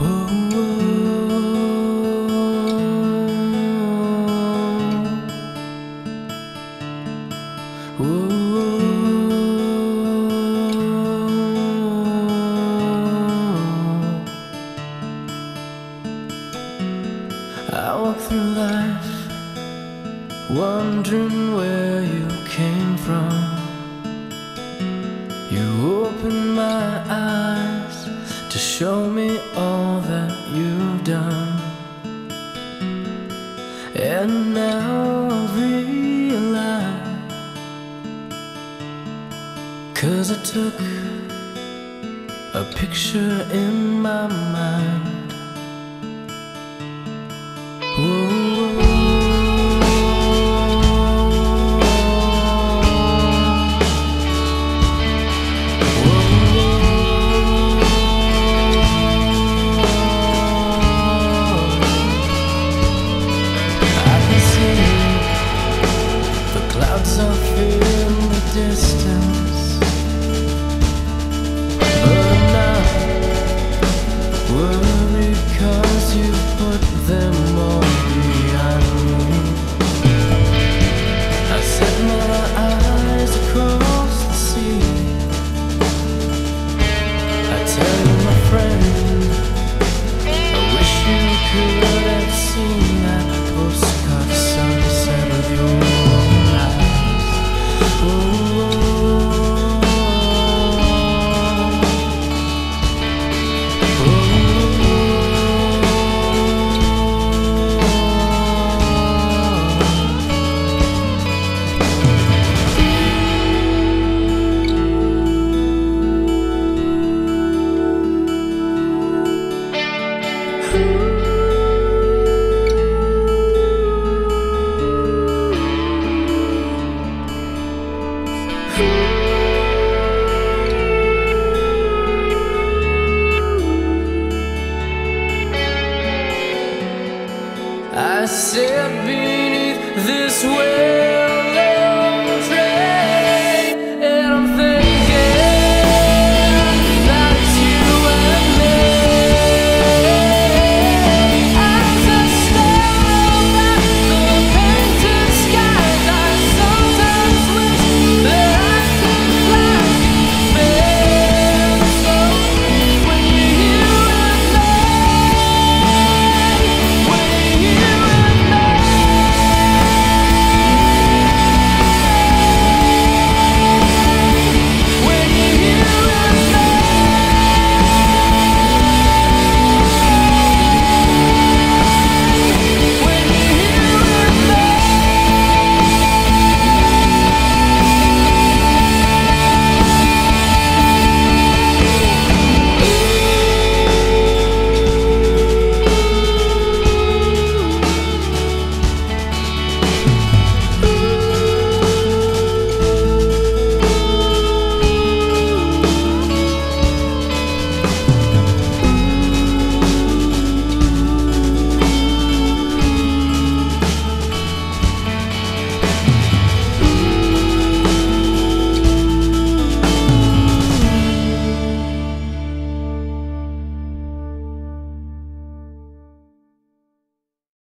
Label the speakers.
Speaker 1: I walk through life wondering where you came from. You opened my eyes to show me all that you've done. And now I realize, 'cause I took a picture in my mind. Clouds off in the distance, but I'm not worried 'cause you put them all behind me. I set my eyes across the sea. I tell you, my friend, I wish you could have seen that postcard sunset with your I sit beneath this wave.